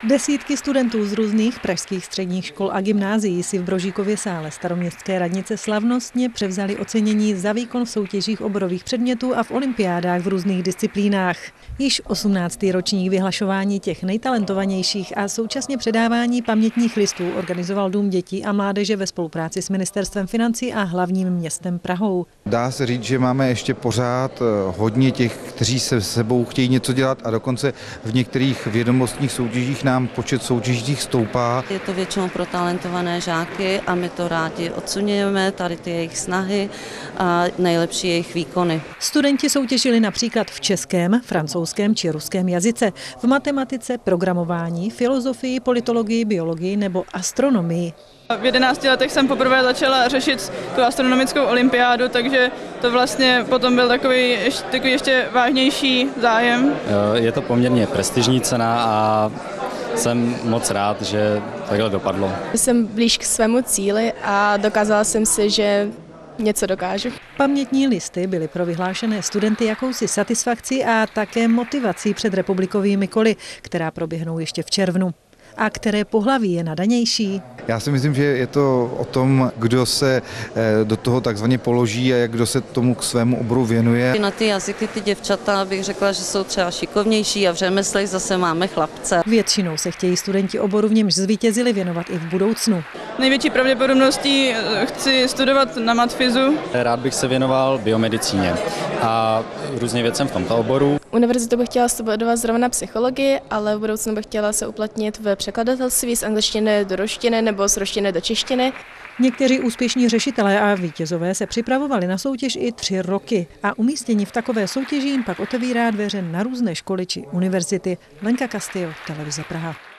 Desítky studentů z různých pražských středních škol a gymnázií si v Brožíkově sále staroměstské radnice slavnostně převzali ocenění za výkon v soutěžích oborových předmětů a v olympiádách v různých disciplínách. Již 18. ročník vyhlašování těch nejtalentovanějších a současně předávání pamětních listů organizoval Dům dětí a mládeže ve spolupráci s Ministerstvem financí a hlavním městem Prahou. Dá se říct, že máme ještě pořád hodně těch, kteří se sebou chtějí něco dělat a dokonce v některých vědomostních soutěžích nám počet soutěžích stoupá. Je to většinou pro talentované žáky a my to rádi oceňujeme, tady ty jejich snahy a nejlepší jejich výkony. Studenti soutěžili například v českém, francouzském či ruském jazyce, v matematice, programování, filozofii, politologii, biologii nebo astronomii. V 11 letech jsem poprvé začala řešit tu astronomickou olympiádu, takže to vlastně potom byl takový ještě vážnější zájem. Je to poměrně prestižní cena a jsem moc rád, že takhle dopadlo. Jsem blíž k svému cíli a dokázala jsem si, že něco dokážu. Pamětní listy byly pro vyhlášené studenty jakousi satisfakcí a také motivací před republikovými koly, která proběhnou ještě v červnu. A které pohlaví je nadanější? Já si myslím, že je to o tom, kdo se do toho takzvaně položí a kdo se tomu k svému oboru věnuje. Na ty jazyky ty děvčata bych řekla, že jsou třeba šikovnější a v řemeslech zase máme chlapce. Většinou se chtějí studenti oboru, v němž zvítězili, věnovat i v budoucnu. Největší pravděpodobností chci studovat na matfizu. Rád bych se věnoval biomedicíně a různě věcem v tomto oboru. Univerzitu bych chtěla studovat zrovna psychologii, ale v budoucnu bych chtěla se uplatnit v překladatelství z angličtiny do ruštiny nebo z ruštiny do češtiny. Někteří úspěšní řešitelé a vítězové se připravovali na soutěž i 3 roky a umístění v takové soutěži jim pak otevírá dveře na různé školy či univerzity. Lenka Castillo, Televize Praha.